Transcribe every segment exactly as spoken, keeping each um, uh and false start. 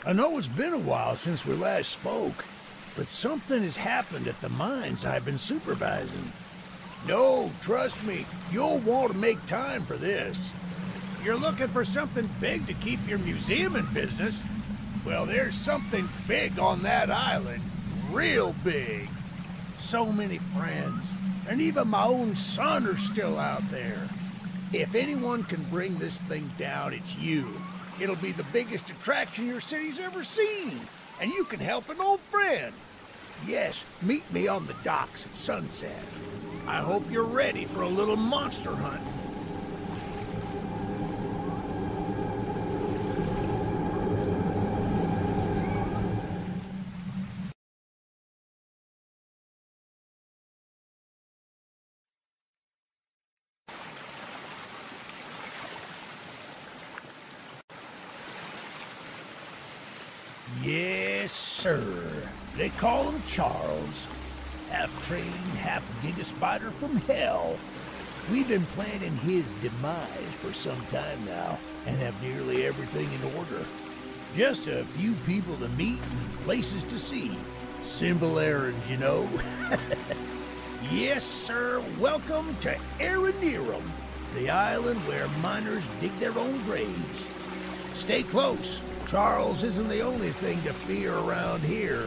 I know it's been a while since we last spoke, but something has happened at the mines I've been supervising. No, trust me, you'll want to make time for this. You're looking for something big to keep your museum in business? Well, there's something big on that island. Real big. So many friends, and even my own son are still out there. If anyone can bring this thing down, it's you. It'll be the biggest attraction your city's ever seen, and you can help an old friend. Yes, meet me on the docks at sunset. I hope you're ready for a little monster hunt. Yes, sir. They call him Charles. Half-trained, half-giga spider from hell. We've been planning his demise for some time now, and have nearly everything in order. Just a few people to meet and places to see. Simple errands, you know. Yes, sir. Welcome to Aranearum, the island where miners dig their own graves. Stay close. Charles isn't the only thing to fear around here.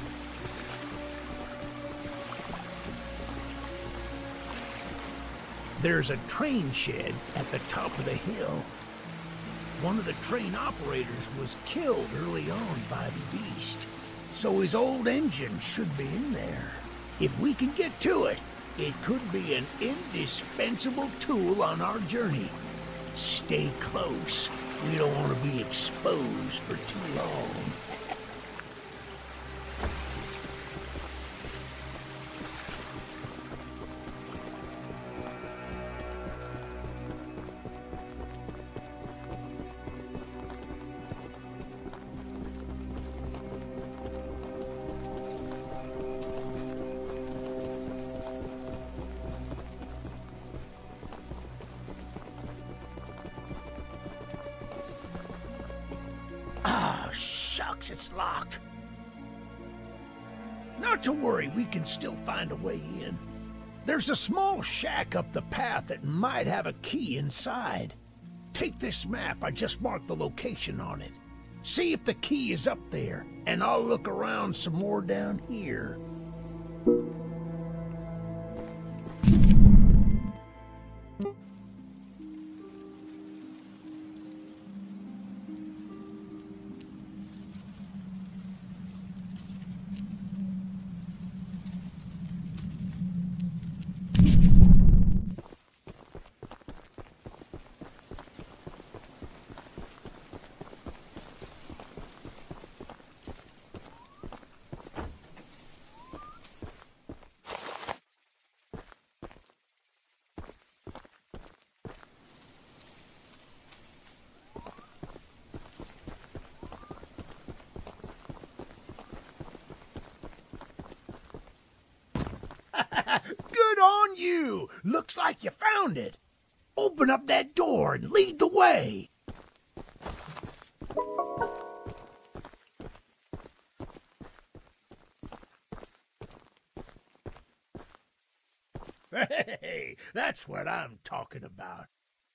There's a train shed at the top of the hill. One of the train operators was killed early on by the beast, so his old engine should be in there. If we can get to it, it could be an indispensable tool on our journey. Stay close. We don't want to be exposed for too long. Ah, shucks, it's locked. Not to worry, we can still find a way in. There's a small shack up the path that might have a key inside. Take this map, I just marked the location on it. See if the key is up there, and I'll look around some more down here. Good on you! Looks like you found it. Open up that door and lead the way. Hey, that's what I'm talking about.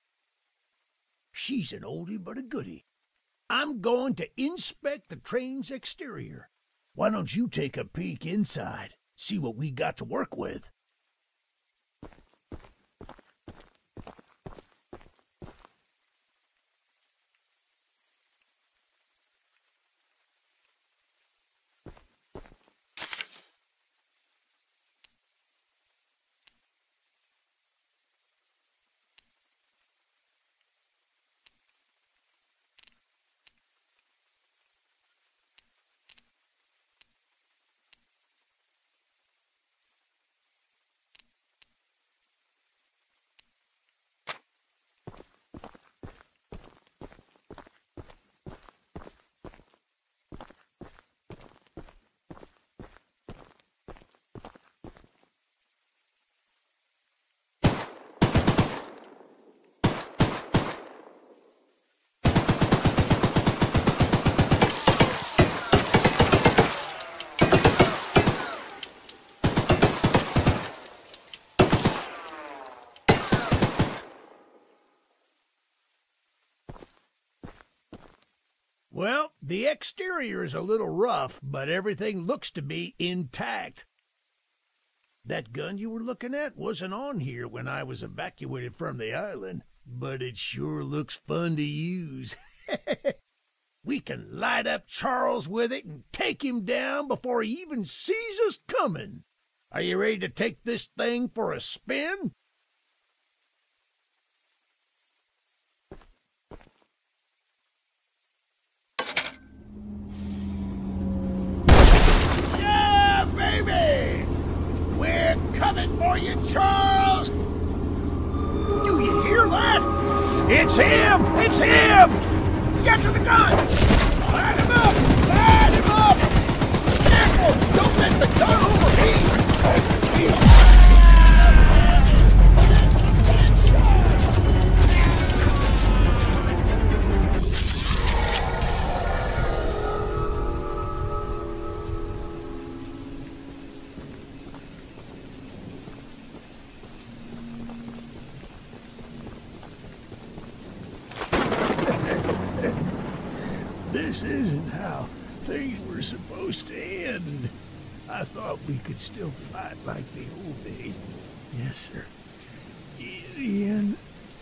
She's an oldie but a goodie. I'm going to inspect the train's exterior. Why don't you take a peek inside, see what we got to work with? Well, the exterior is a little rough, but everything looks to be intact. That gun you were looking at wasn't on here when I was evacuated from the island, but it sure looks fun to use. We can light up Charles with it and take him down before he even sees us coming. Are you ready to take this thing for a spin? Yeah, baby! We're coming for you, Charles! Do you hear that? It's him! It's him! Get to the gun! Light him up! Light him up! Careful! Don't let the gun overheat! This isn't how things were supposed to end. I thought we could still fight like the old days. Yes, sir. Easy in,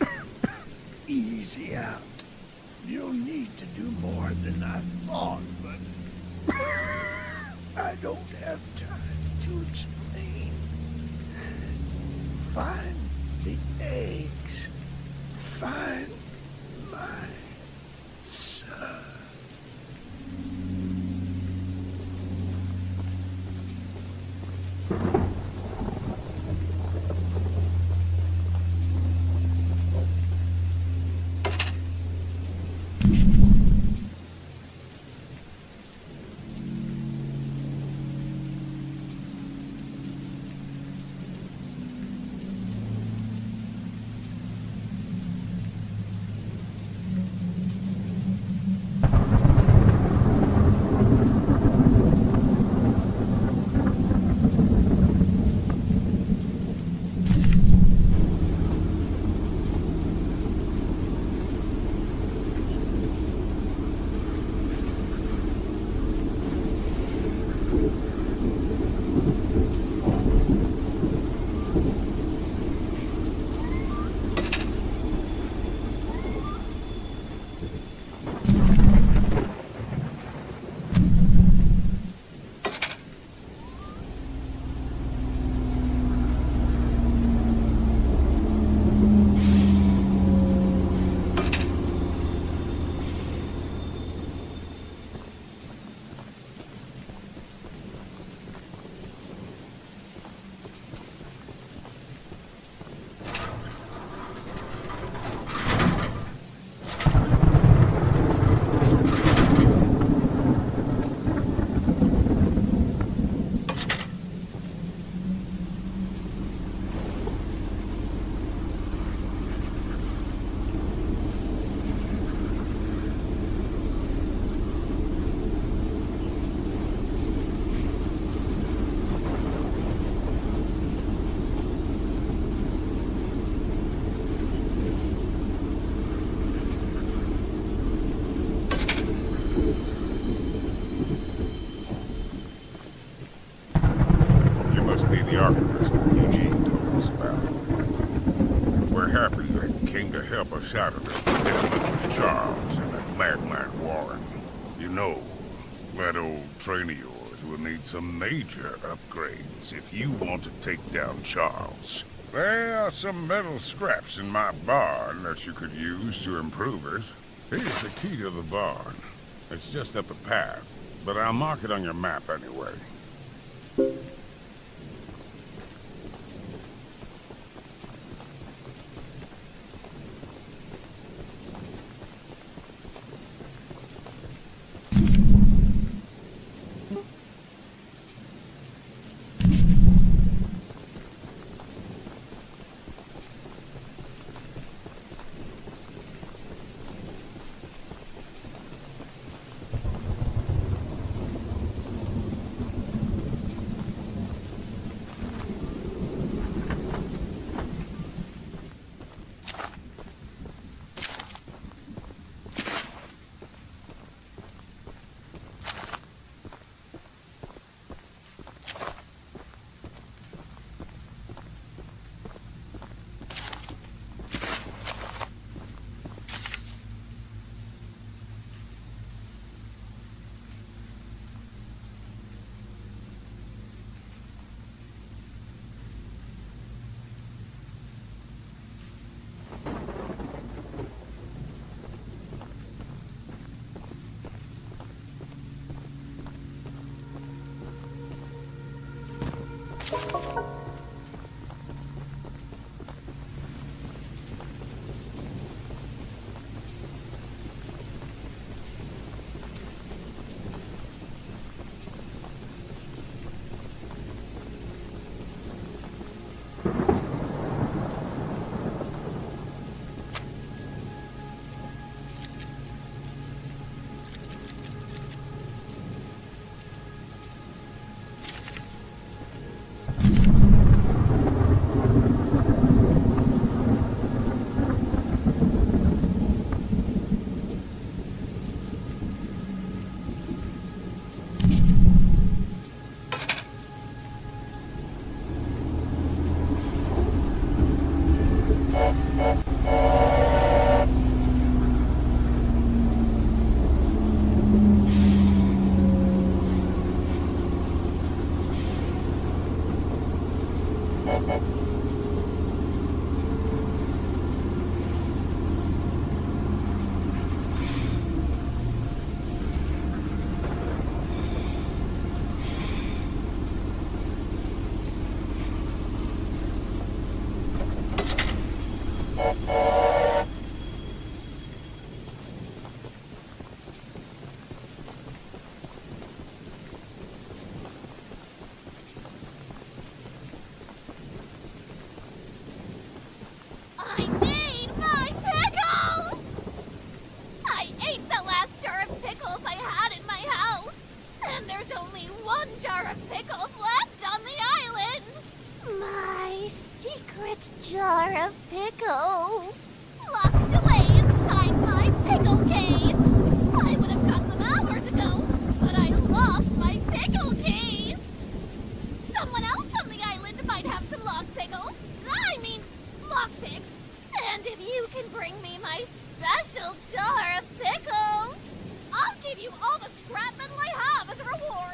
easy out. You'll need to do more than I thought, but I don't have time to explain. Find the eggs. Find my son. The archivist that Eugene told us about. We're happy you came to help us out of this predicament with Charles and that madman Warren. You know, that old train of yours will need some major upgrades if you want to take down Charles. There are some metal scraps in my barn that you could use to improve it. Here's the key to the barn. It's just up a path, but I'll mark it on your map anyway. jar of pickles! I'll give you all the scrap metal I have as a reward!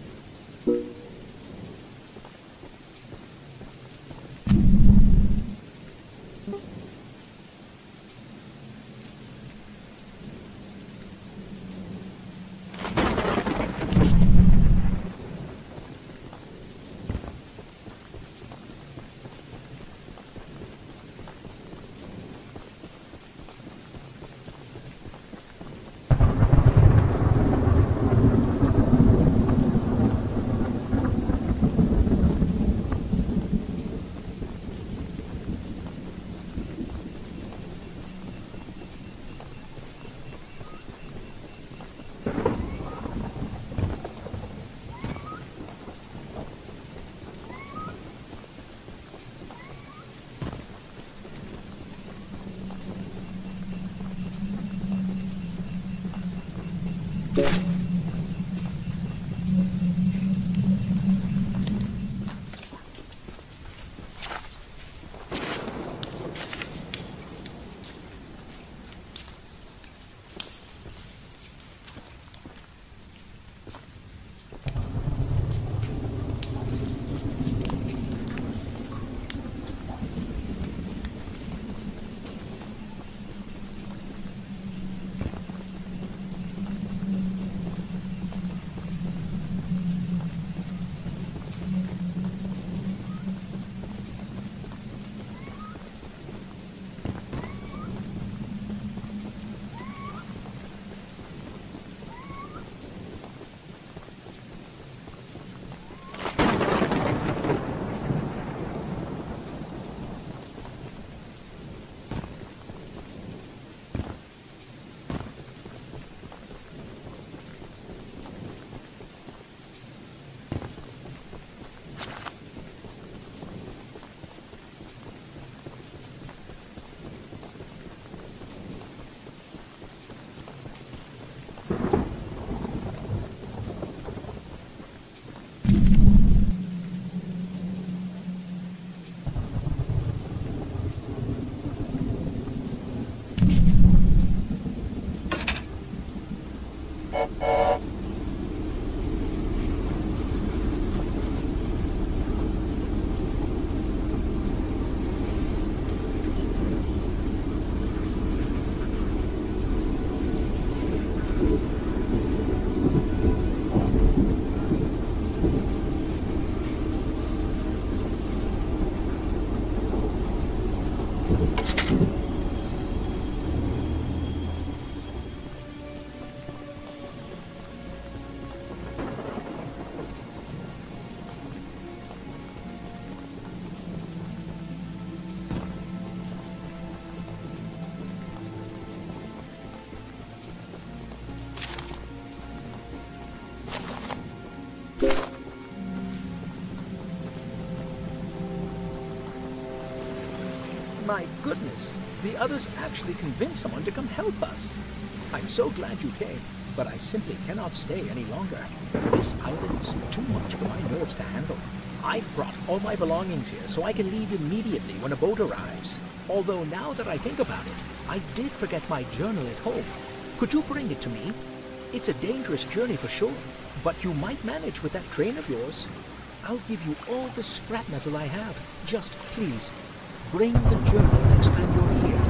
My goodness, the others actually convinced someone to come help us. I'm so glad you came, but I simply cannot stay any longer. This island is too much for my nerves to handle. I've brought all my belongings here so I can leave immediately when a boat arrives. Although now that I think about it, I did forget my journal at home. Could you bring it to me? It's a dangerous journey for sure, but you might manage with that train of yours. I'll give you all the scrap metal I have. Just please, bring the journal next time you're here.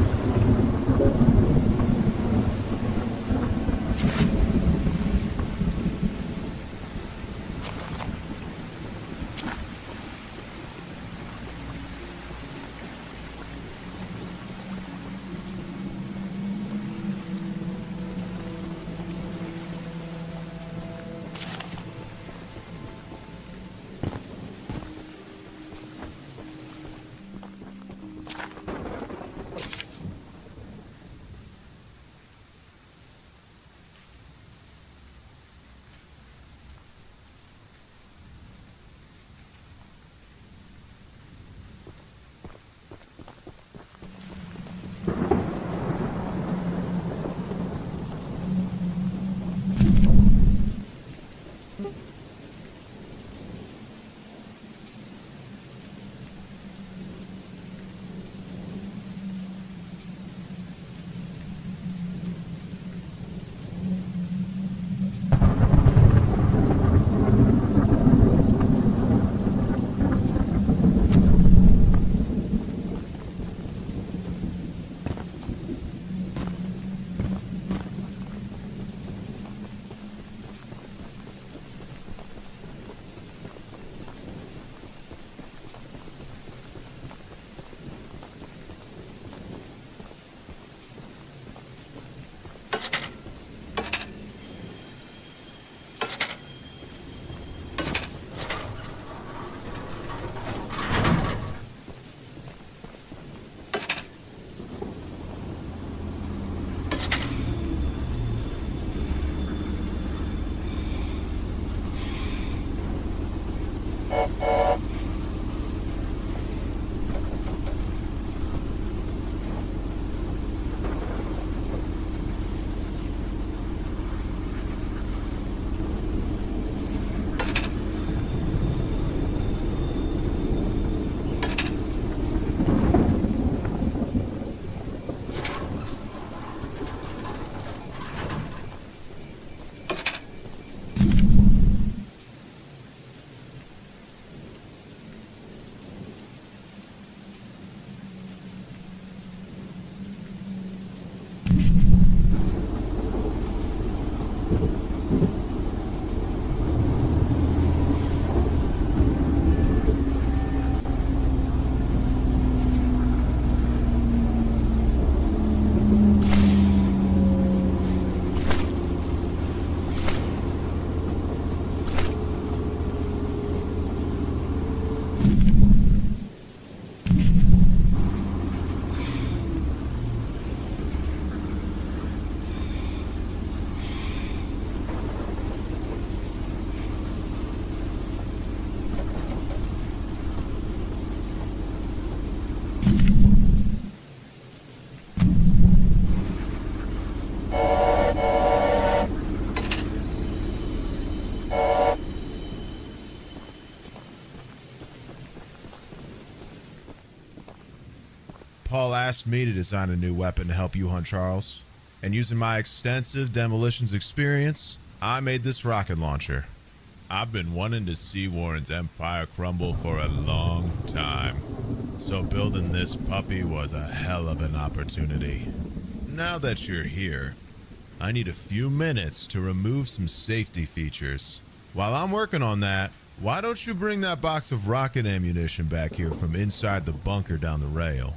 asked me to design a new weapon to help you hunt Charles. And using my extensive demolitions experience, I made this rocket launcher. I've been wanting to see Warren's empire crumble for a long time. So building this puppy was a hell of an opportunity. Now that you're here, I need a few minutes to remove some safety features. While I'm working on that, why don't you bring that box of rocket ammunition back here from inside the bunker down the rail?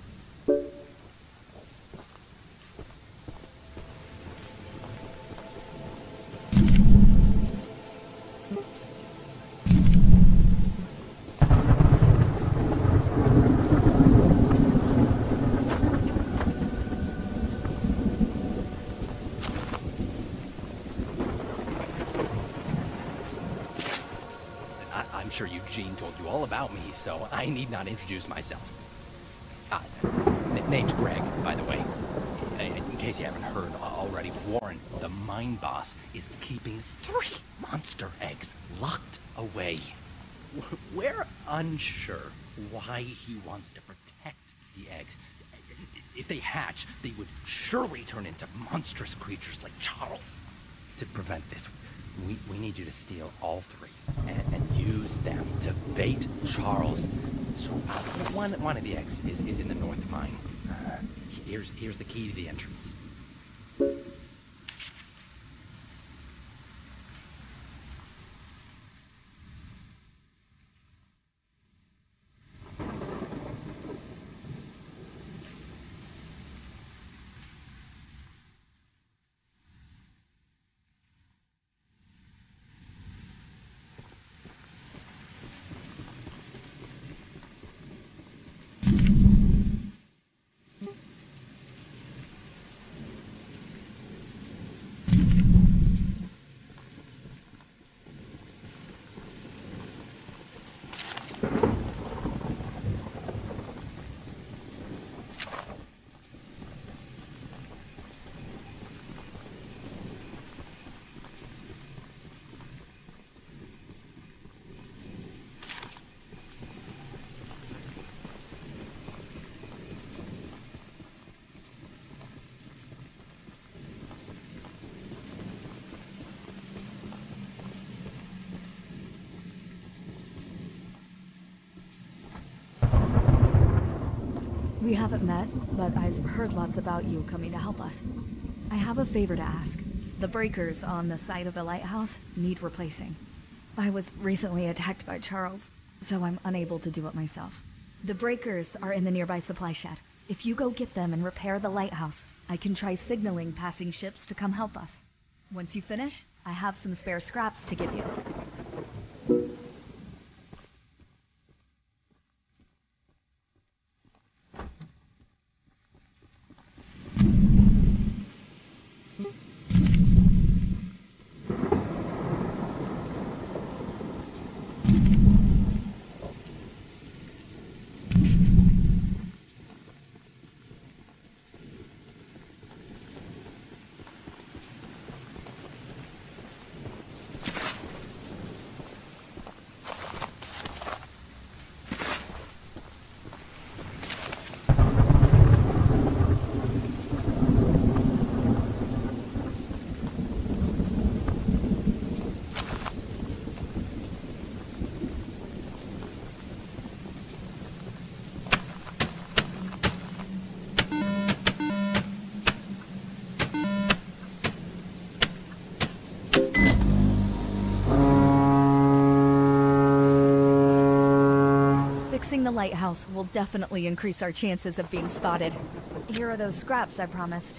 I'm sure Eugene told you all about me, so I need not introduce myself. Uh, n- name's Greg, by the way. In case you haven't heard already, Warren, the mine boss, is keeping three monster eggs locked away. We're unsure why he wants to protect the eggs. If they hatch, they would surely turn into monstrous creatures like Charles. To prevent this, we, we need you to steal all three and, and use them to bait Charles. So uh, one one of the eggs is, is in the north mine. Uh, here's here's the key to the entrance. We haven't met, but I've heard lots about you coming to help us. I have a favor to ask. The breakers on the side of the lighthouse need replacing. I was recently attacked by Charles, so I'm unable to do it myself. The breakers are in the nearby supply shed. If you go get them and repair the lighthouse, I can try signaling passing ships to come help us. Once you finish, I have some spare scraps to give you. Fixing the lighthouse will definitely increase our chances of being spotted. Here are those scraps I promised.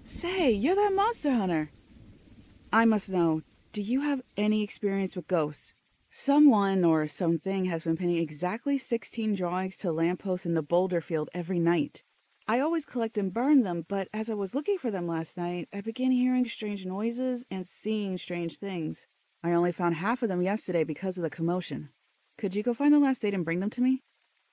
Say, you're that monster hunter. I must know, do you have any experience with ghosts? Someone or something has been pinning exactly sixteen drawings to lampposts in the boulder field every night. I always collect and burn them, but as I was looking for them last night, I began hearing strange noises and seeing strange things. I only found half of them yesterday because of the commotion. Could you go find the last date and bring them to me?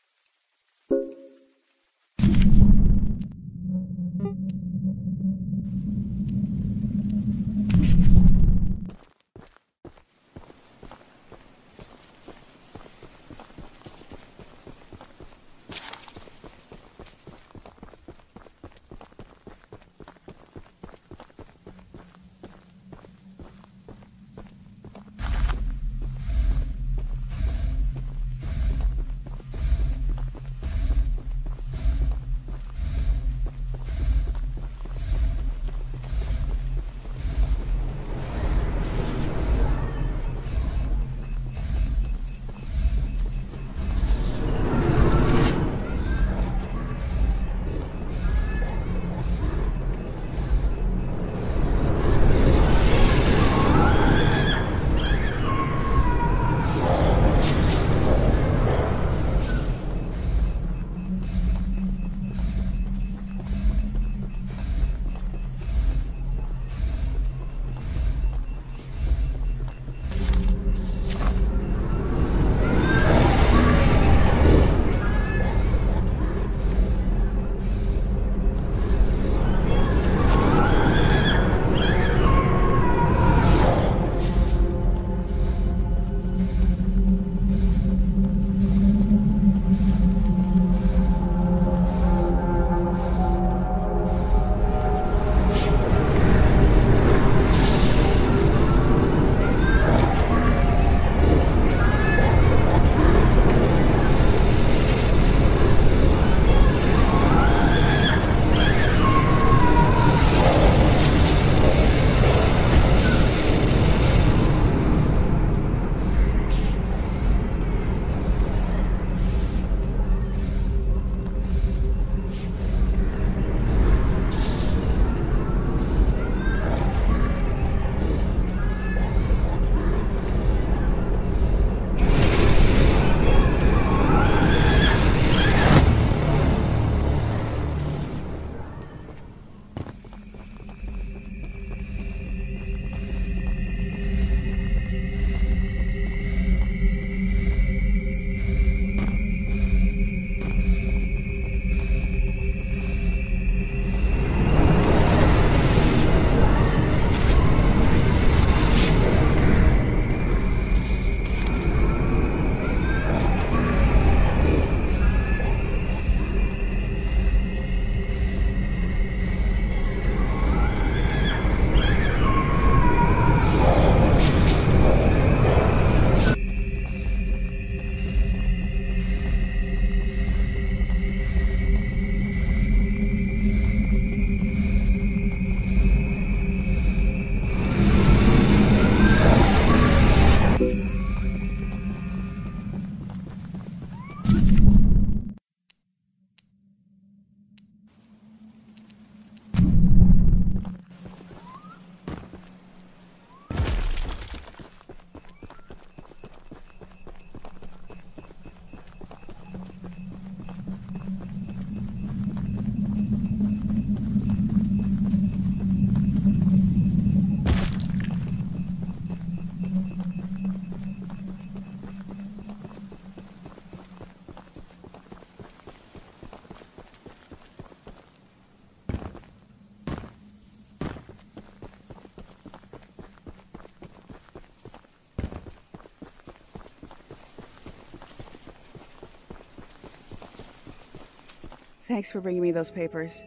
Thanks for bringing me those papers.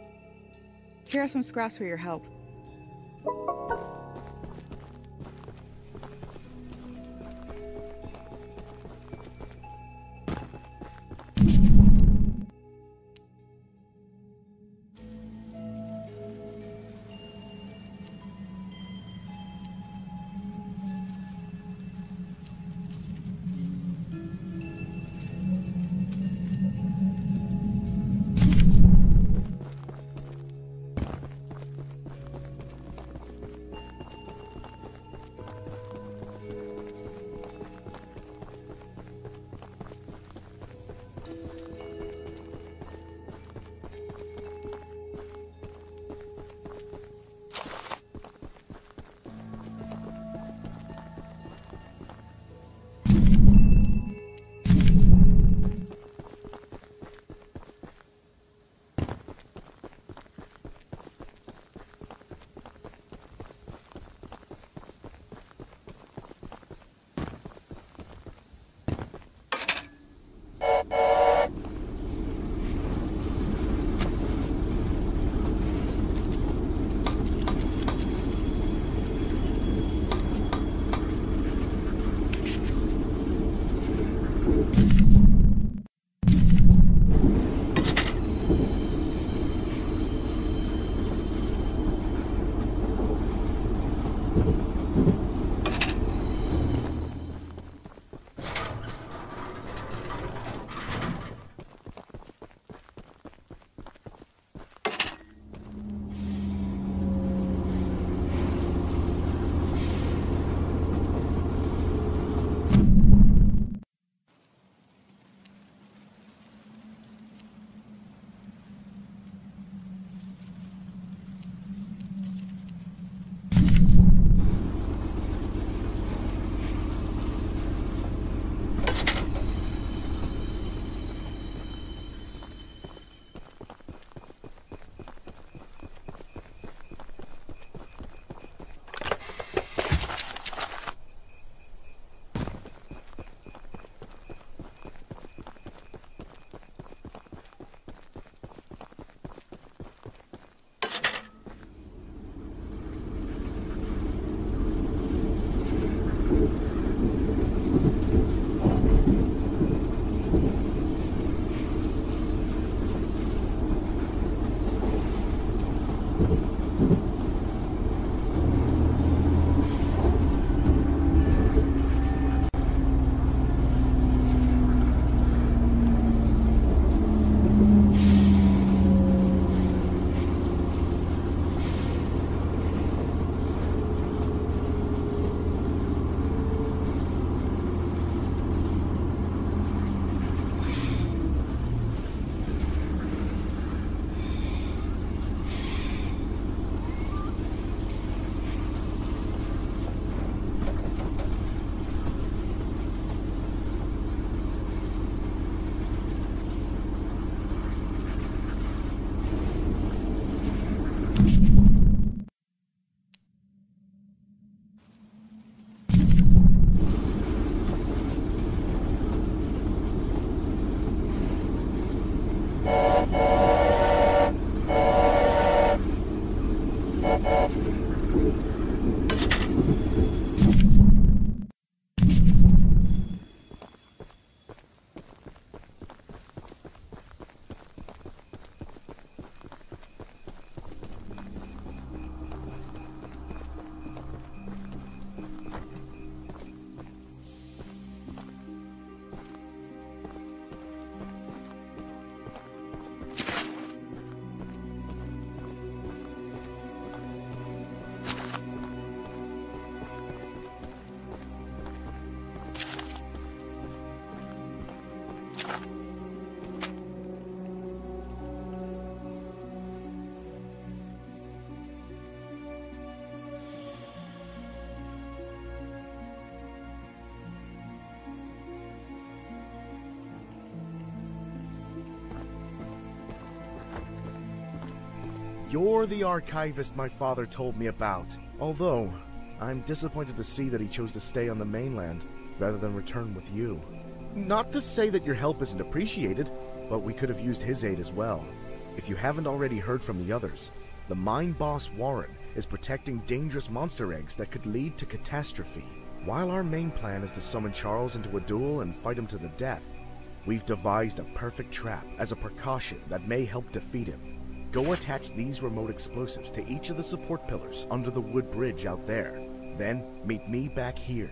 Here are some scraps for your help. You're the archivist my father told me about. Although, I'm disappointed to see that he chose to stay on the mainland rather than return with you. Not to say that your help isn't appreciated, but we could have used his aid as well. If you haven't already heard from the others, the mine boss Warren is protecting dangerous monster eggs that could lead to catastrophe. While our main plan is to summon Charles into a duel and fight him to the death, we've devised a perfect trap as a precaution that may help defeat him. Go attach these remote explosives to each of the support pillars under the wood bridge out there. Then meet me back here.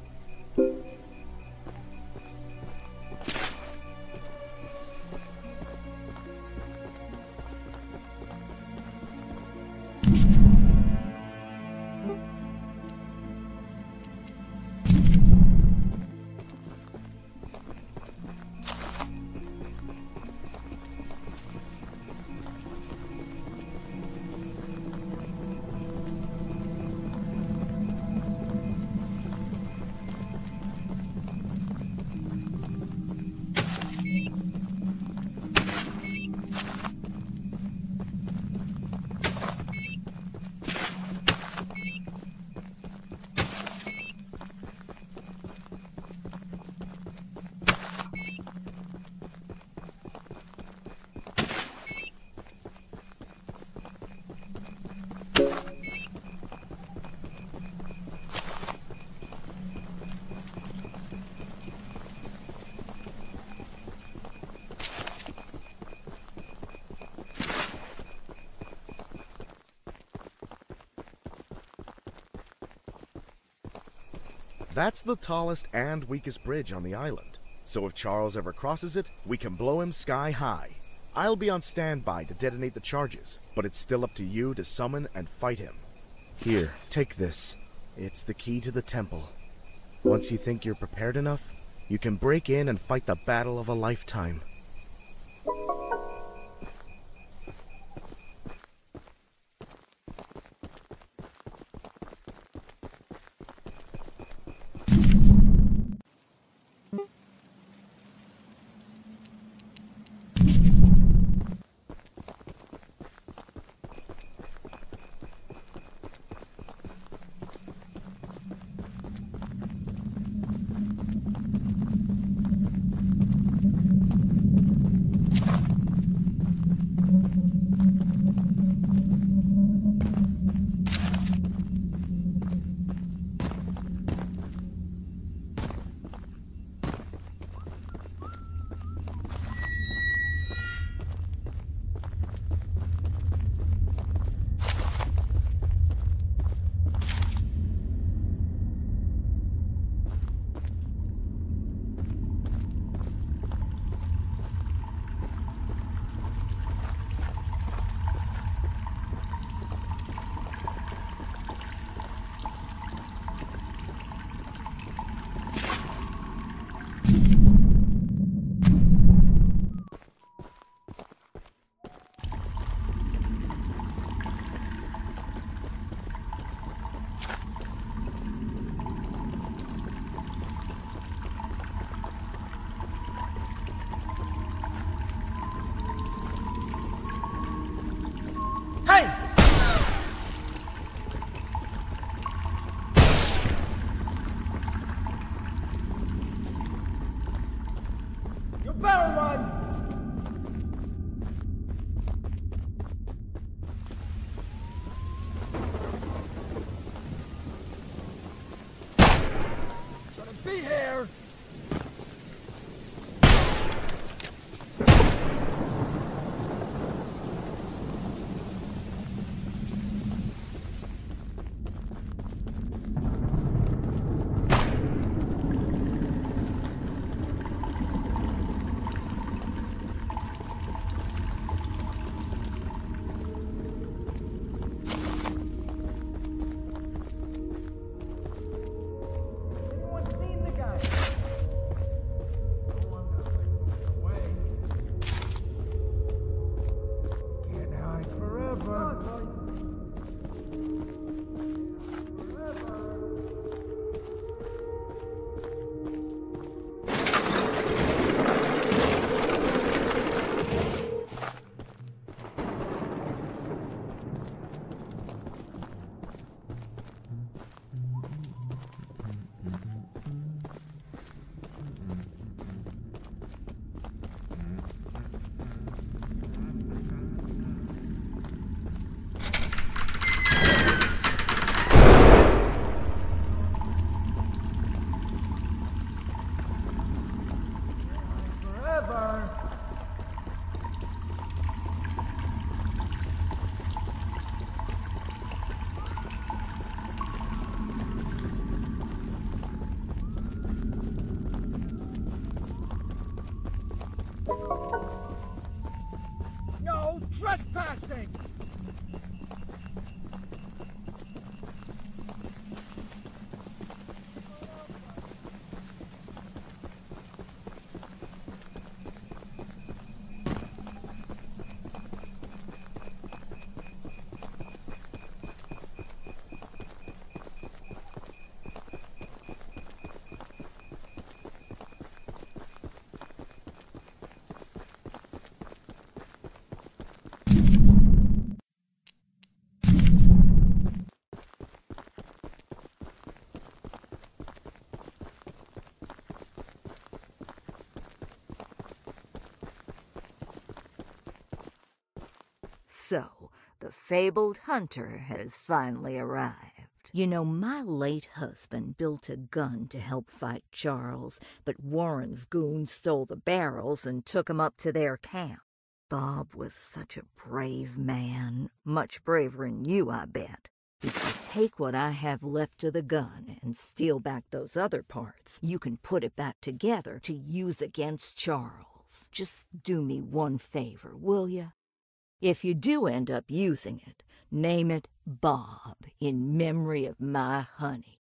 That's the tallest and weakest bridge on the island, so if Charles ever crosses it, we can blow him sky high. I'll be on standby to detonate the charges, but it's still up to you to summon and fight him. Here, take this. It's the key to the temple. Once you think you're prepared enough, you can break in and fight the battle of a lifetime. trespassing! So, the fabled hunter has finally arrived. You know, my late husband built a gun to help fight Charles, but Warren's goons stole the barrels and took 'em up to their camp. Bob was such a brave man, much braver than you, I bet. If you take what I have left of the gun and steal back those other parts, you can put it back together to use against Charles. Just do me one favor, will you? If you do end up using it, name it Bob in memory of my honey.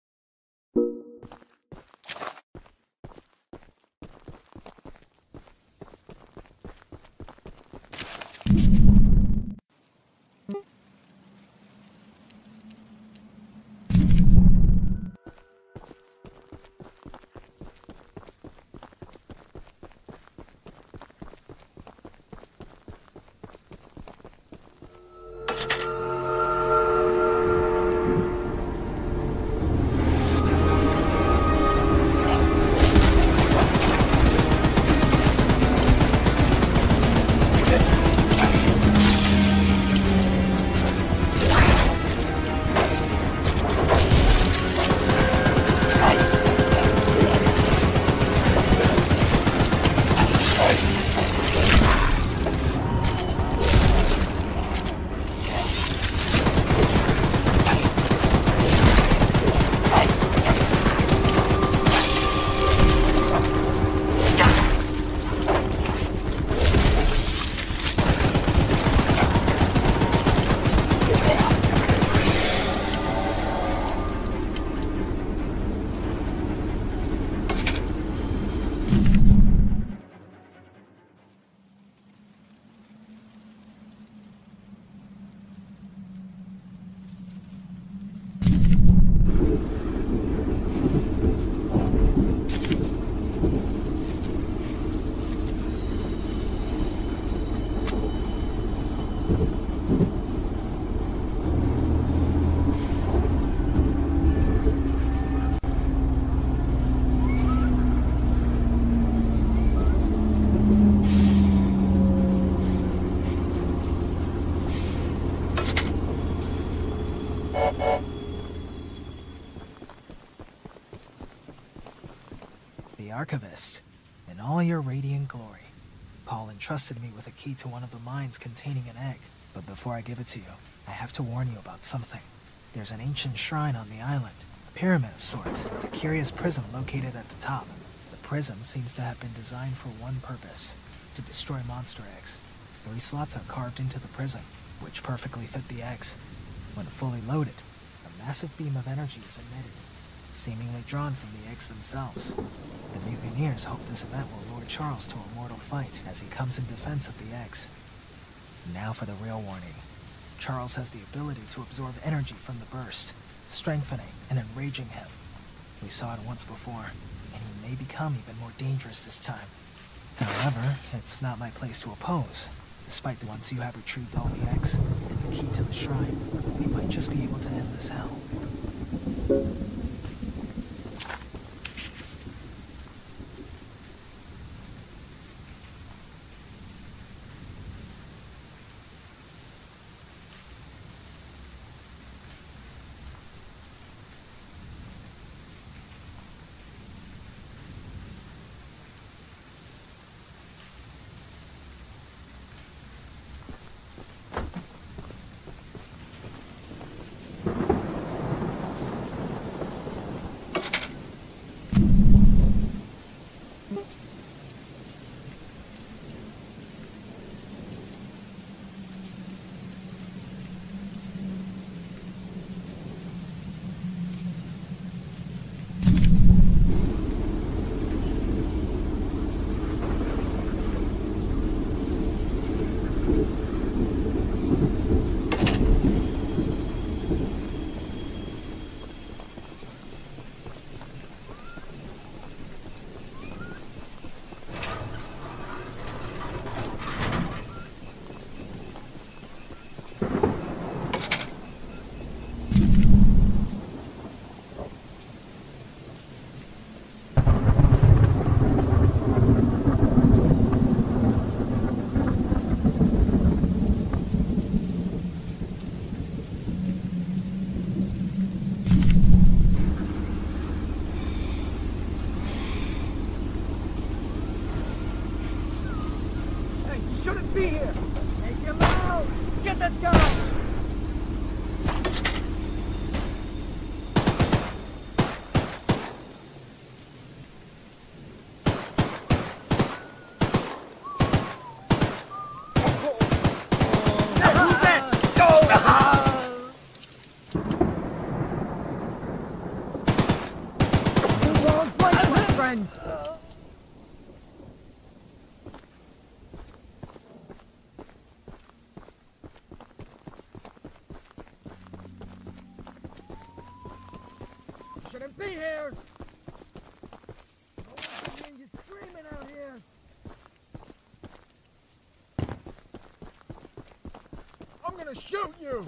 The Archivist, in all your radiant glory. Paul entrusted me with a key to one of the mines containing an egg. But before I give it to you, I have to warn you about something. There's an ancient shrine on the island, a pyramid of sorts, with a curious prism located at the top. The prism seems to have been designed for one purpose, to destroy monster eggs. Three slots are carved into the prism, which perfectly fit the eggs. When fully loaded, a massive beam of energy is emitted, seemingly drawn from the eggs themselves. The mutineers hope this event will lure Charles to a mortal fight as he comes in defense of the eggs. Now for the real warning. Charles has the ability to absorb energy from the burst, strengthening and enraging him. We saw it once before, and he may become even more dangerous this time. However, it's not my place to oppose. Despite the once you have retrieved all the eggs and the key to the shrine, we might just be able to end this hell. Shouldn't be here! Take him out! Get this guy! Who's that? Go! Wrong place, my friend! Shouldn't be here! You're screaming out here! I'm gonna shoot you!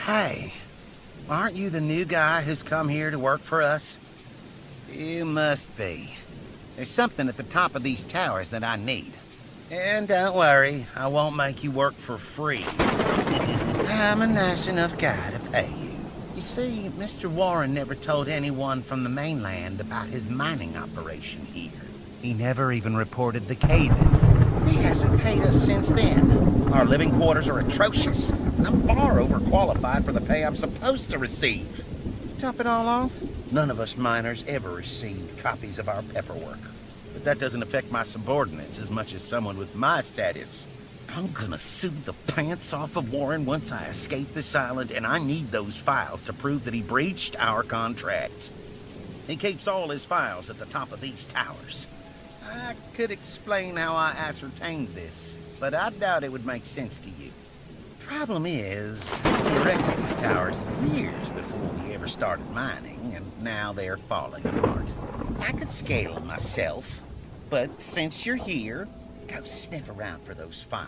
Hey, aren't you the new guy who's come here to work for us? You must be. There's something at the top of these towers that I need. And don't worry, I won't make you work for free. I'm a nice enough guy to pay you. You see, Mister Warren never told anyone from the mainland about his mining operation here. He never even reported the cave-in. He hasn't paid us since then. Our living quarters are atrocious. I'm far overqualified for the pay I'm supposed to receive. Top it all off, none of us miners ever received copies of our paperwork. But that doesn't affect my subordinates as much as someone with my status. I'm gonna sue the pants off of Warren once I escape this island, and I need those files to prove that he breached our contract. He keeps all his files at the top of these towers. I could explain how I ascertained this, but I doubt it would make sense to you. Problem is, he erected these towers years before we ever started mining, and now they're falling apart. I could scale them myself, but since you're here, go sniff around for those files.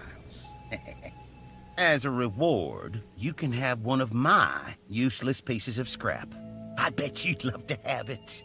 As a reward, you can have one of my useless pieces of scrap. I bet you'd love to have it.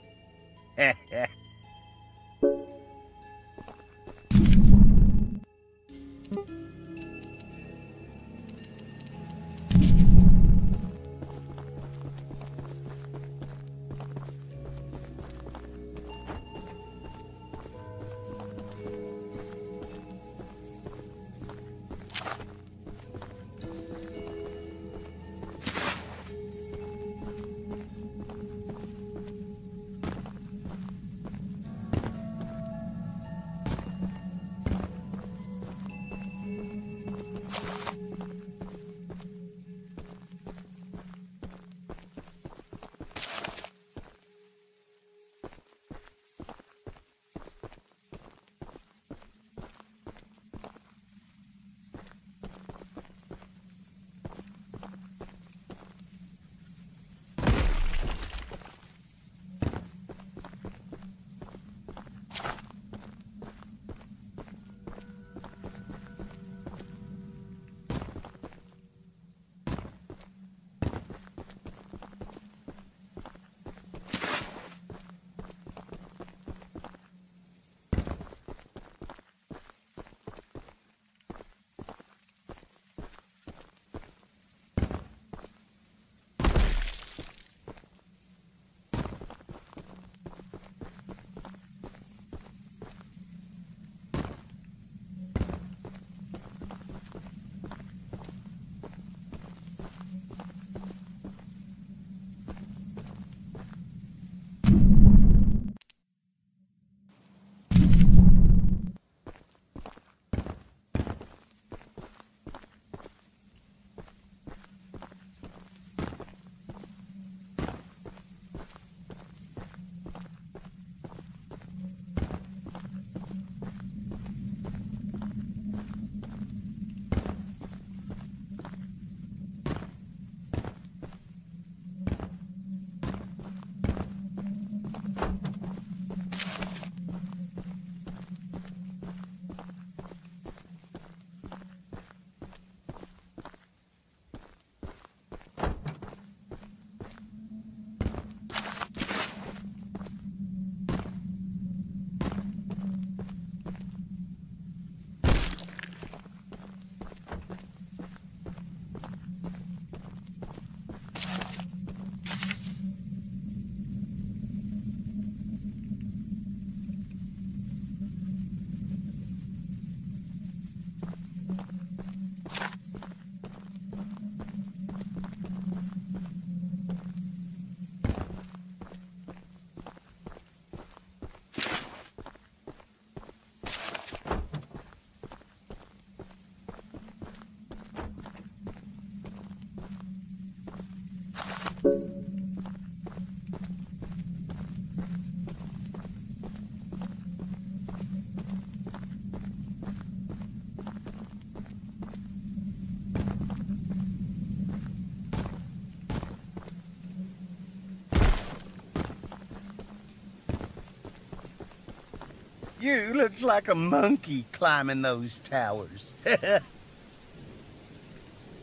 You look like a monkey climbing those towers.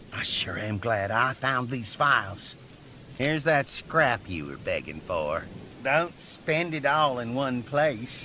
I sure am glad I found these files. Here's that scrap you were begging for. Don't spend it all in one place.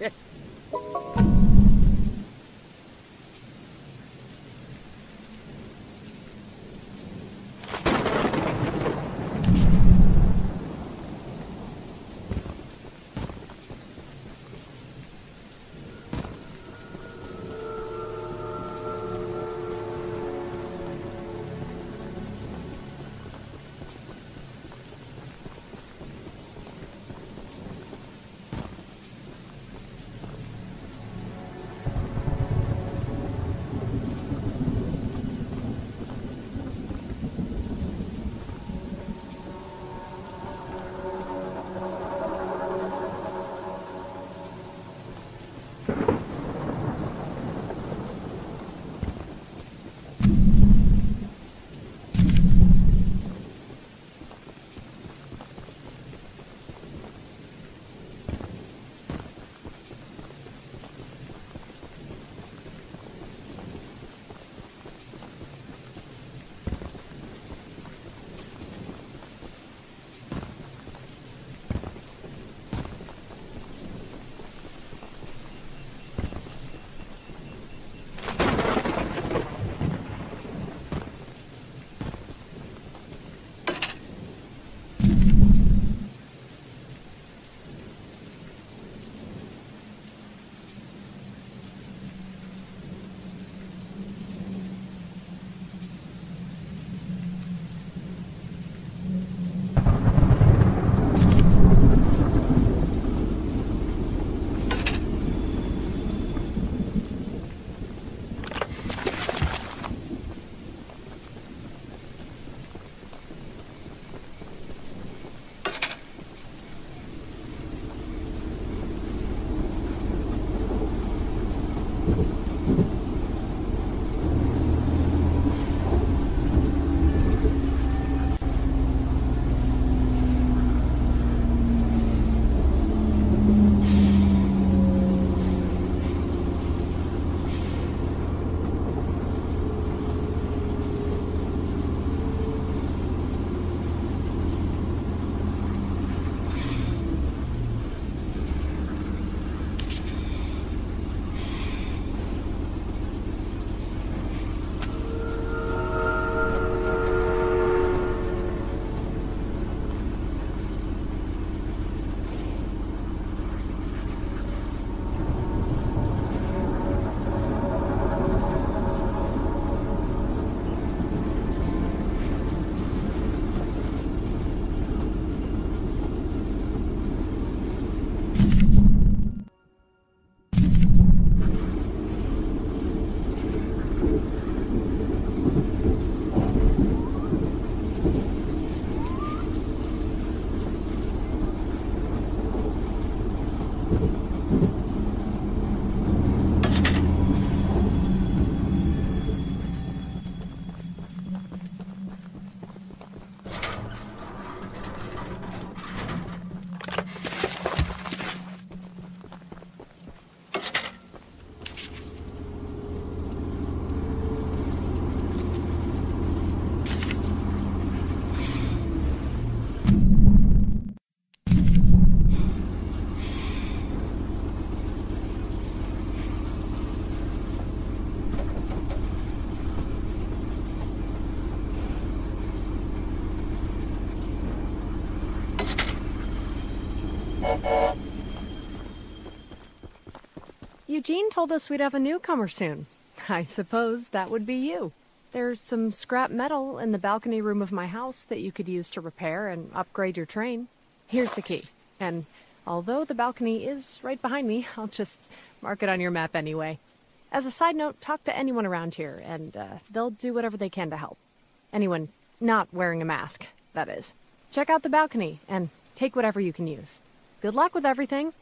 Eugene told us we'd have a newcomer soon. I suppose that would be you. There's some scrap metal in the balcony room of my house that you could use to repair and upgrade your train. Here's the key. And although the balcony is right behind me, I'll just mark it on your map anyway. As a side note, talk to anyone around here, and uh, they'll do whatever they can to help. Anyone not wearing a mask, that is. Check out the balcony, and take whatever you can use. Good luck with everything.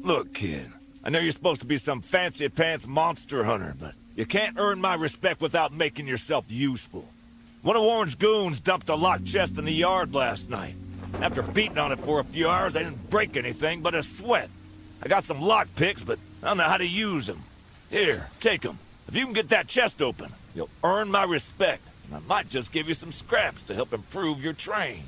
Look, kid, I know you're supposed to be some fancy-pants monster hunter, but you can't earn my respect without making yourself useful. One of Warren's goons dumped a locked chest in the yard last night. After beating on it for a few hours, I didn't break anything but a sweat. I got some lock picks, but I don't know how to use them. Here, take them. If you can get that chest open, you'll earn my respect, and I might just give you some scraps to help improve your train.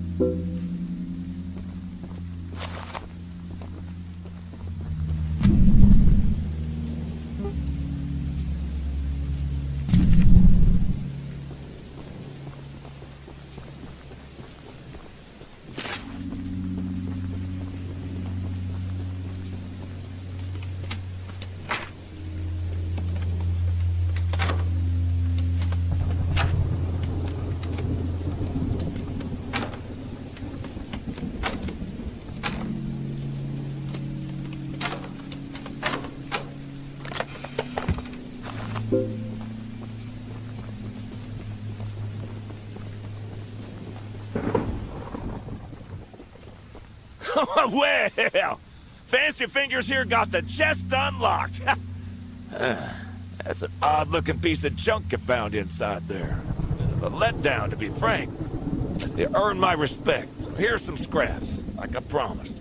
Well, Fancy Fingers here got the chest unlocked. uh, that's an odd-looking piece of junk you found inside there. A letdown, to be frank. You earned my respect, so here's some scraps, like I promised.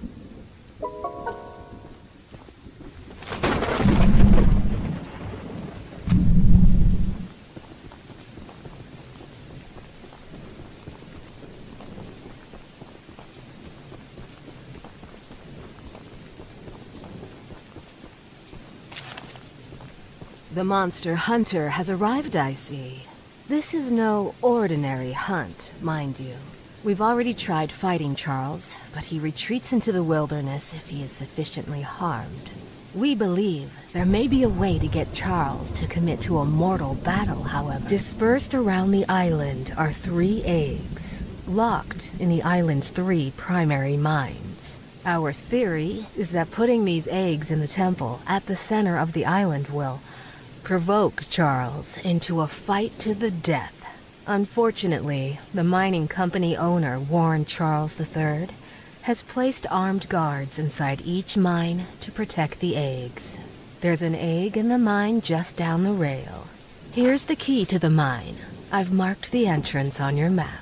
The monster hunter has arrived, I see. This is no ordinary hunt, mind you. We've already tried fighting Charles, but he retreats into the wilderness if he is sufficiently harmed. We believe there may be a way to get Charles to commit to a mortal battle, however. Dispersed around the island are three eggs, locked in the island's three primary mines. Our theory is that putting these eggs in the temple at the center of the island will provoke Charles into a fight to the death. Unfortunately, the mining company owner, Warren Charles the third, has placed armed guards inside each mine to protect the eggs. There's an egg in the mine just down the rail. Here's the key to the mine. I've marked the entrance on your map.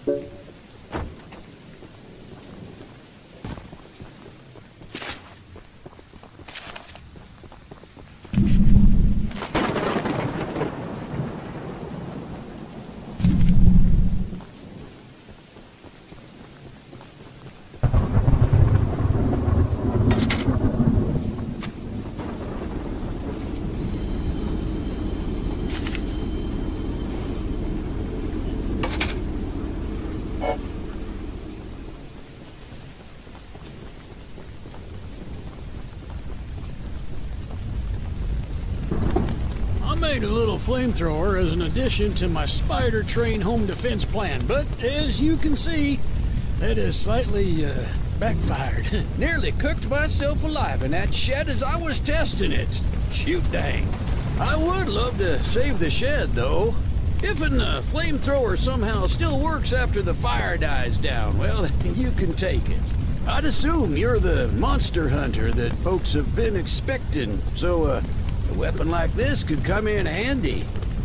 A little flamethrower as an addition to my spider train home defense plan, but as you can see, that has slightly uh, backfired. Nearly cooked myself alive in that shed as I was testing it. Shoot dang. I would love to save the shed, though. If an uh, flamethrower somehow still works after the fire dies down, well, you can take it. I'd assume you're the monster hunter that folks have been expecting, so uh, a weapon like this could come in handy.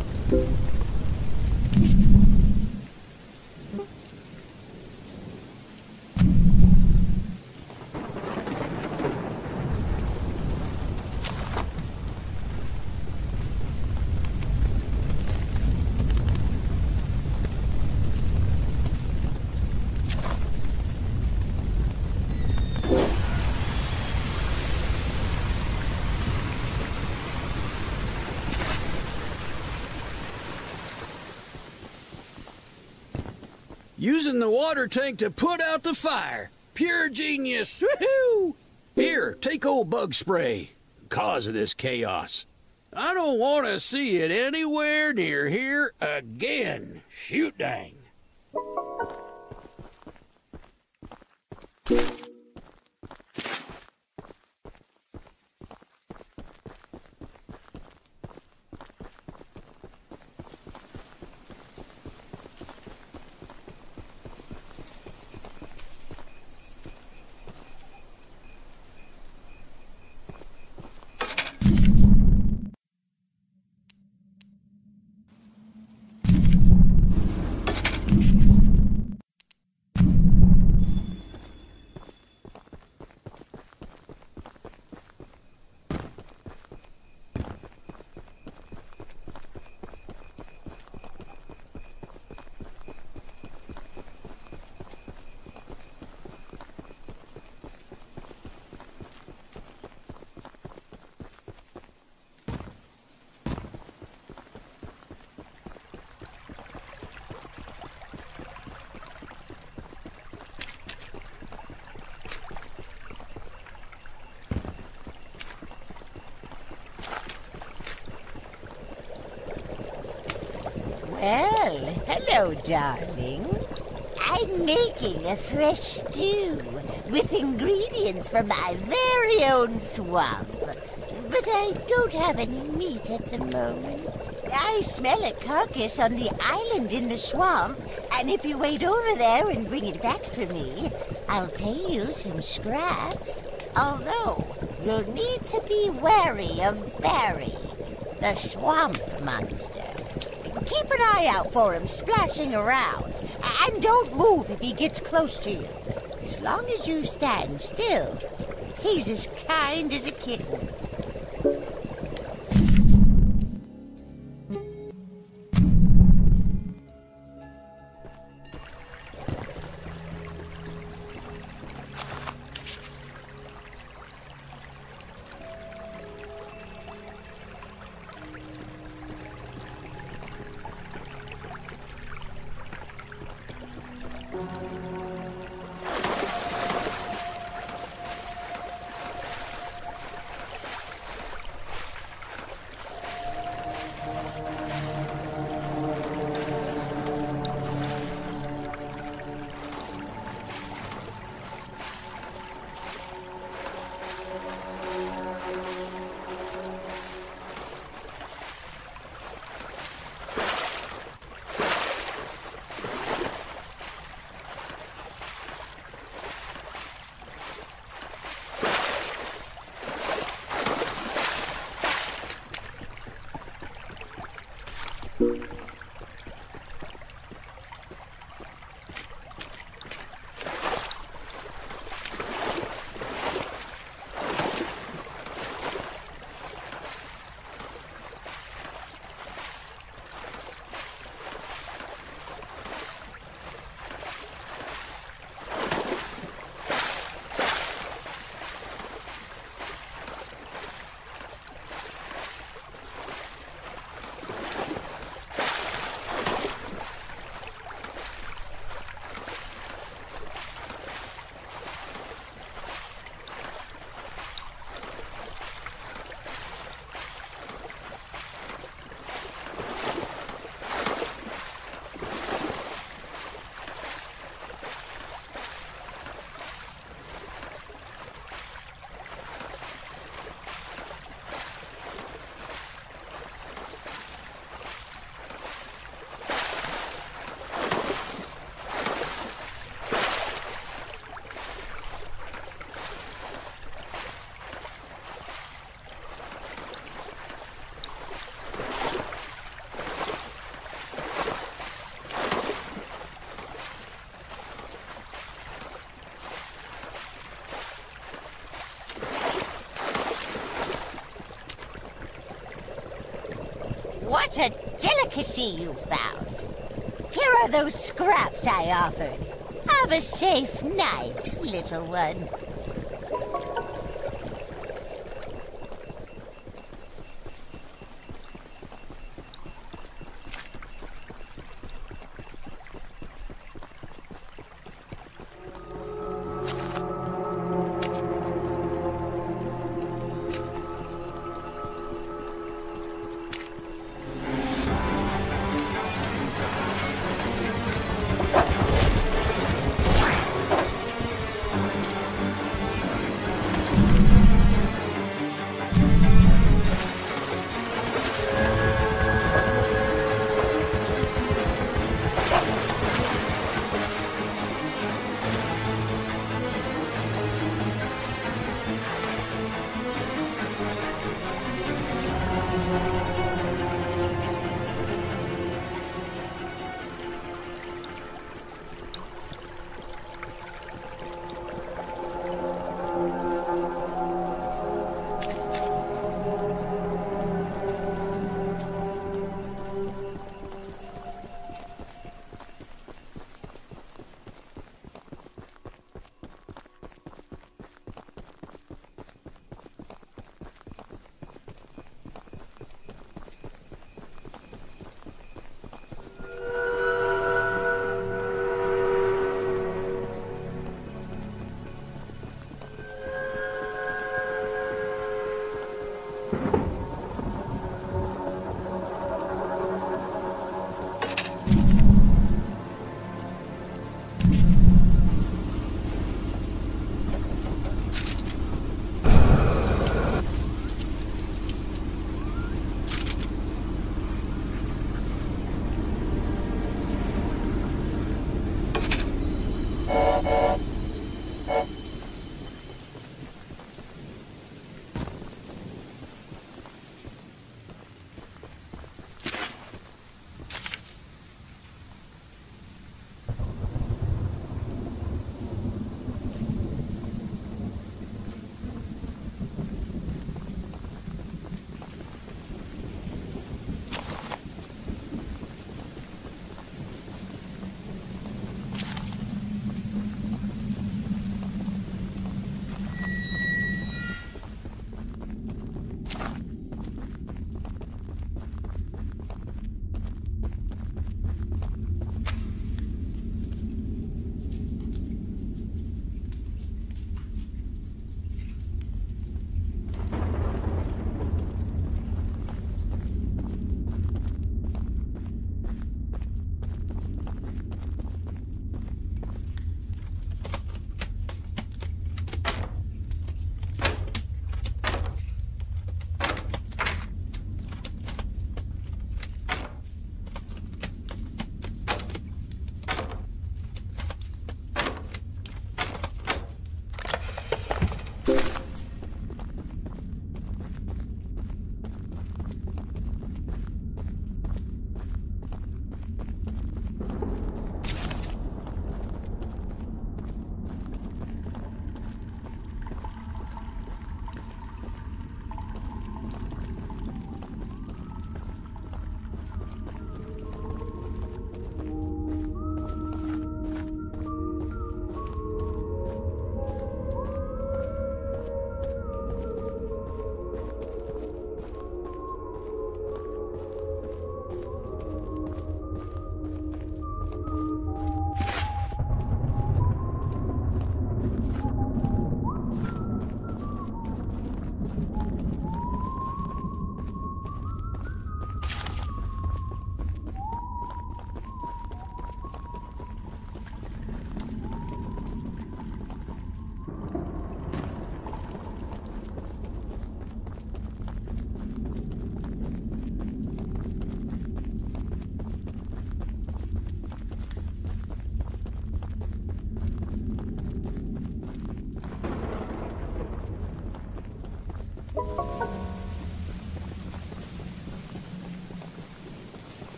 Using the water tank to put out the fire. Pure genius. Woohoo! Here, take old bug spray. Cause of this chaos. I don't want to see it anywhere near here again. Shoot dang. Hello, darling. I'm making a fresh stew with ingredients from my very own swamp. But I don't have any meat at the moment. I smell a carcass on the island in the swamp, and if you wait over there and bring it back for me, I'll pay you some scraps. Although, you'll need to be wary of Barry, the swamp monster. Keep an eye out for him splashing around, and don't move if he gets close to you. As long as you stand still, he's as kind as a kitten. What a delicacy you found. Here are those scraps I offered. Have a safe night, little one.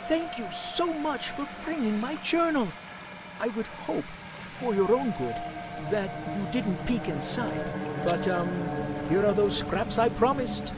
Thank you so much for bringing my journal. I would hope, for your own good, that you didn't peek inside. But, um, here are those scraps I promised.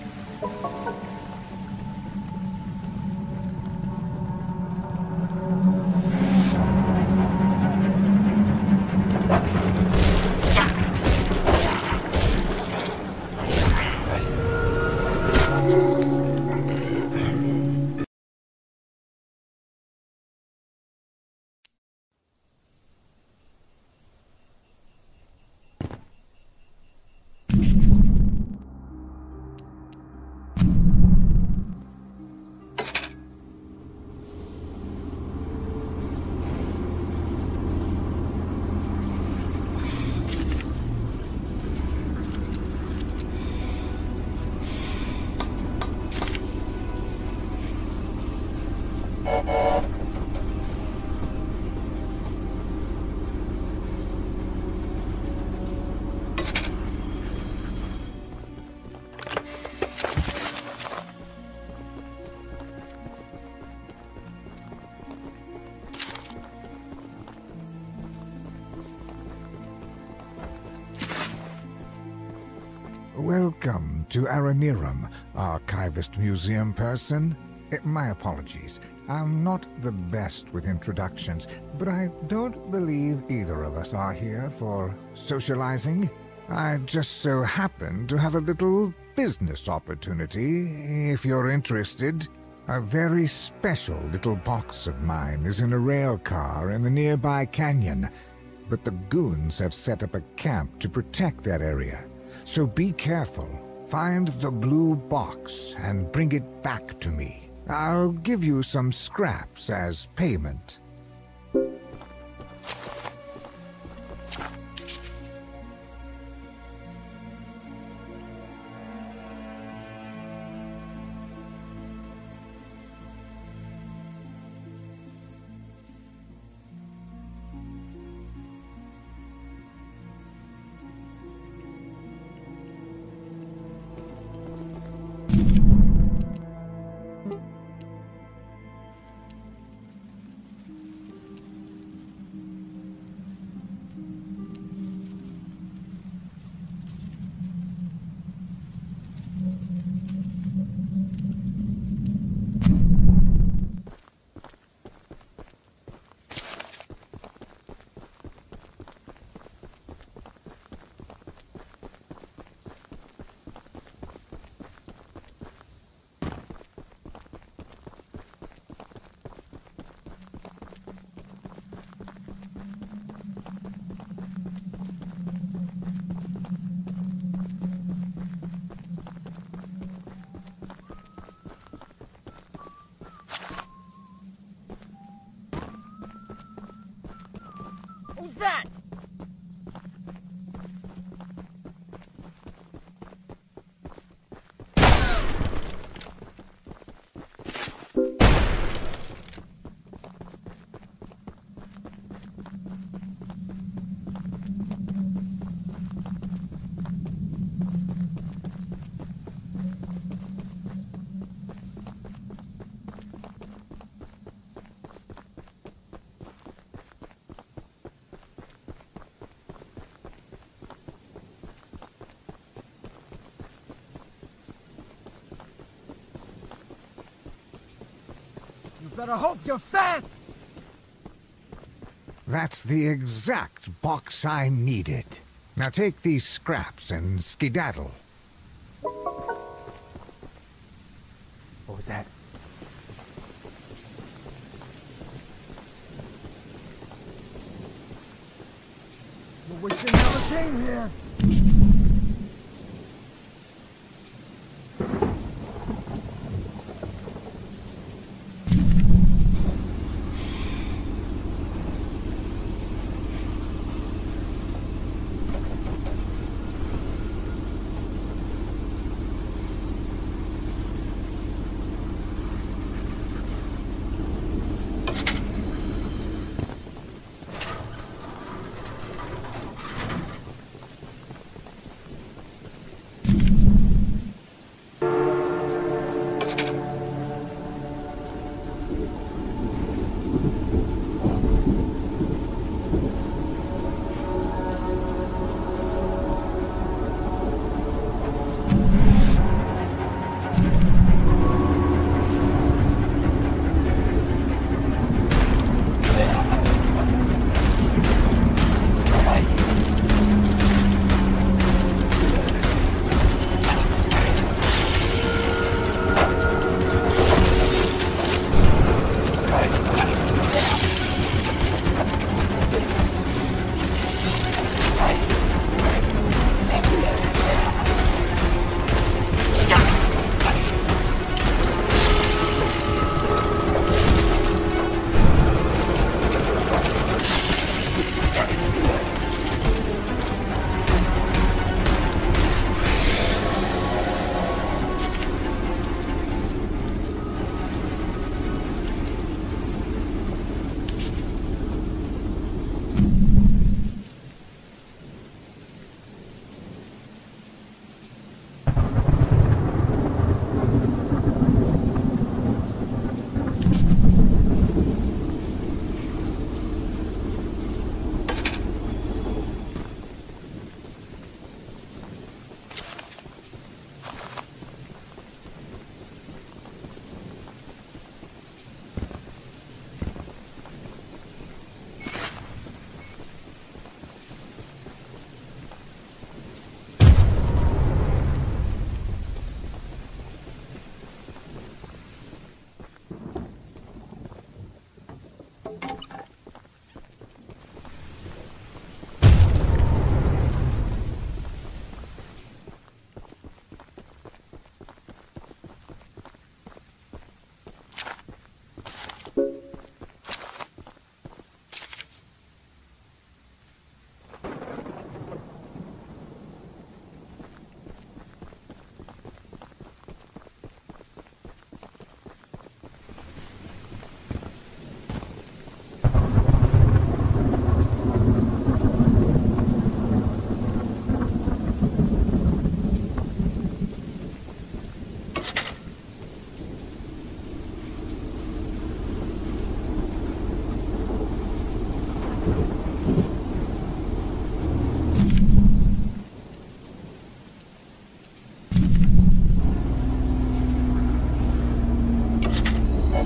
Welcome to Aranirum, Archivist Museum person. Eh, My apologies. I'm not the best with introductions, but I don't believe either of us are here for socializing. I just so happen to have a little business opportunity, if you're interested. A very special little box of mine is in a rail car in the nearby canyon, but the goons have set up a camp to protect that area. So be careful. Find the blue box and bring it back to me. I'll give you some scraps as payment. Who's that? Better hope you're fast! That's the exact box I needed. Now take these scraps and skedaddle. What was that? You wish you never came here!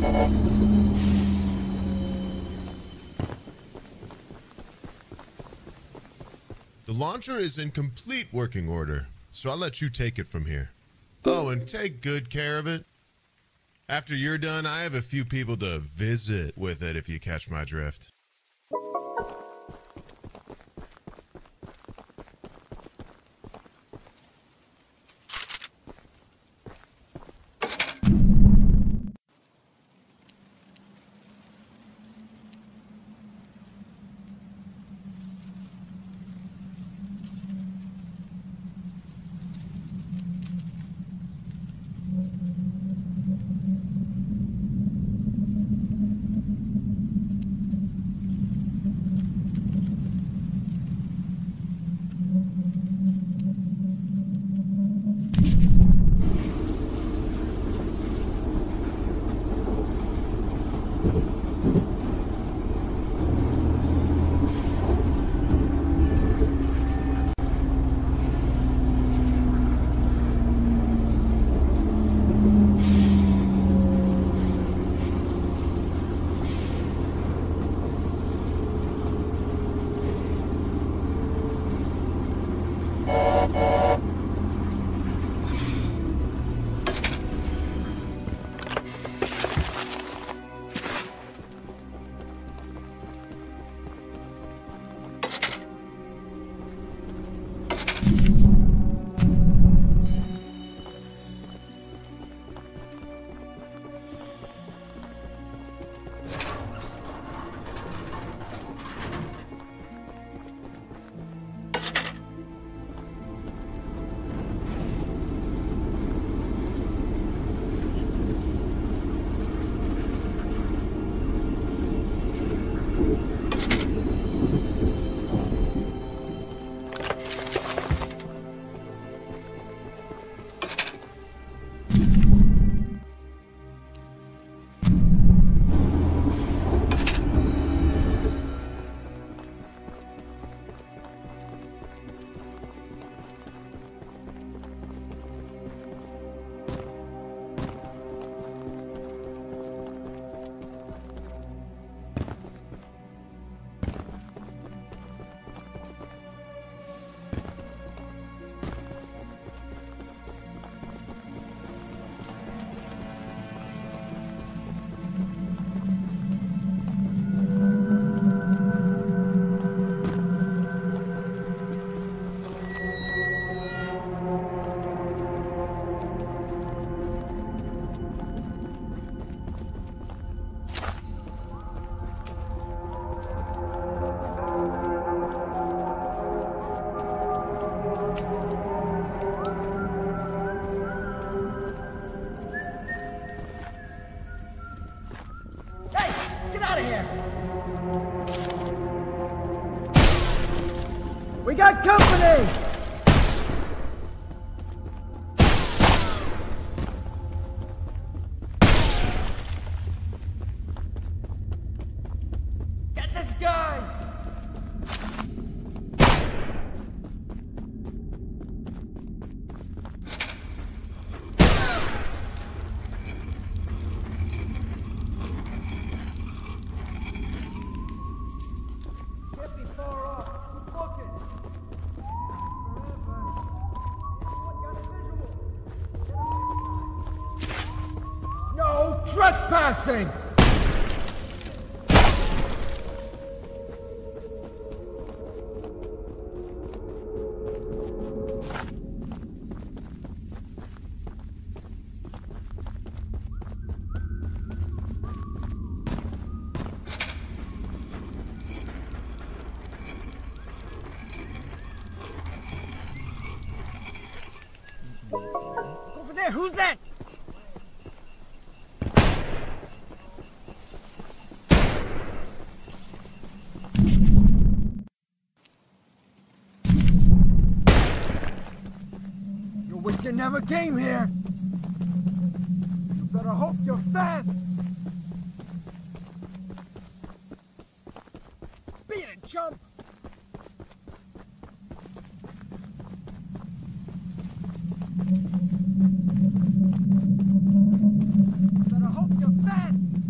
The launcher is in complete working order, so I'll let you take it from here. Oh, and take good care of it. After you're done, I have a few people to visit with it, if you catch my drift. We got company! Get this guy! Can't be far off. Keep looking. No trespassing! Over there, who's that? You wish you never came here. You better hope you're fast. Beat it, chump. Better hope you're fast.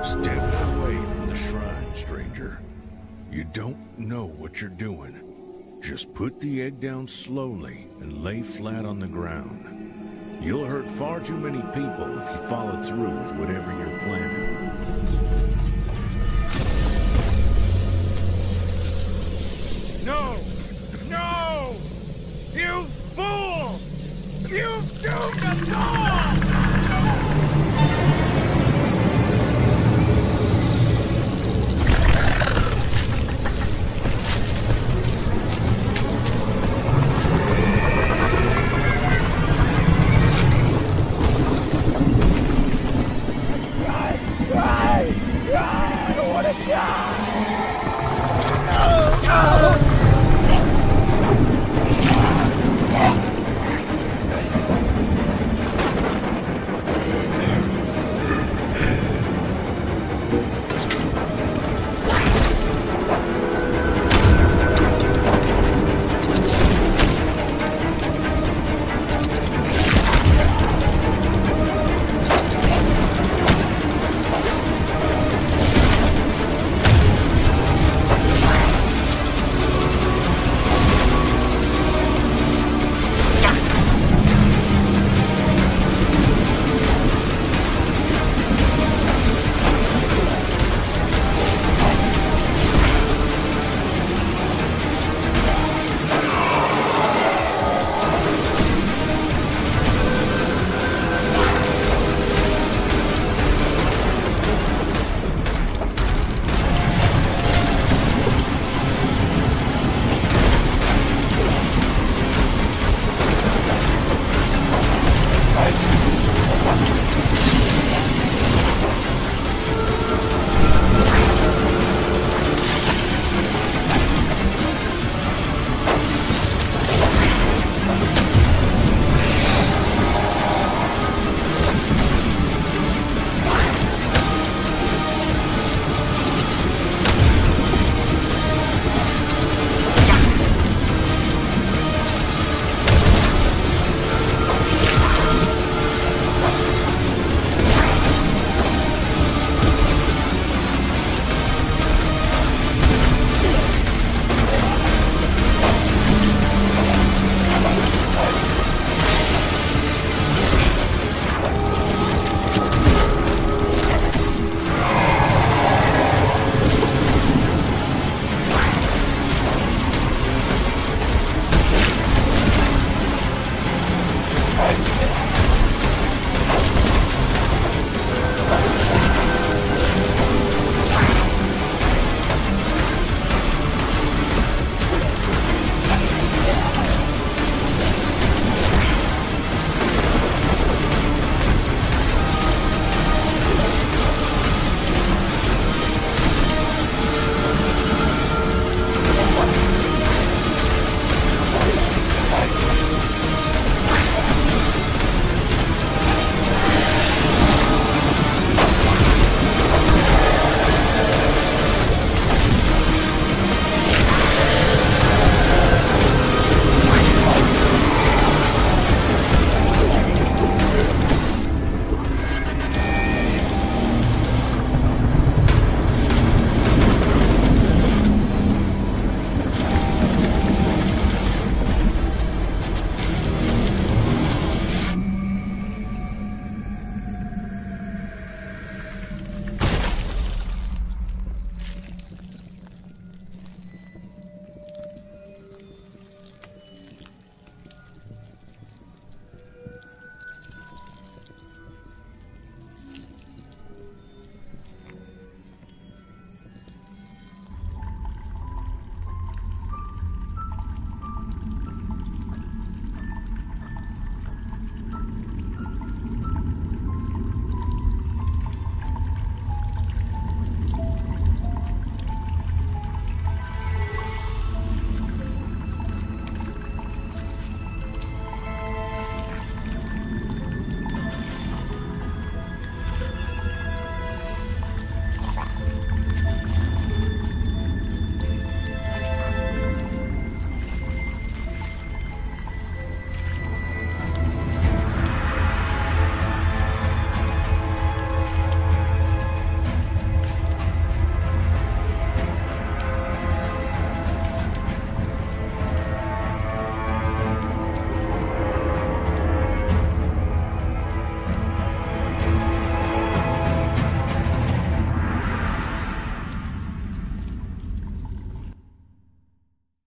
Step away from the shrine, stranger. You don't know what you're doing. Just put the egg down slowly and lay flat on the ground. You'll hurt far too many people if you follow through with whatever you're planning. No! No! You fool! You doomed us all!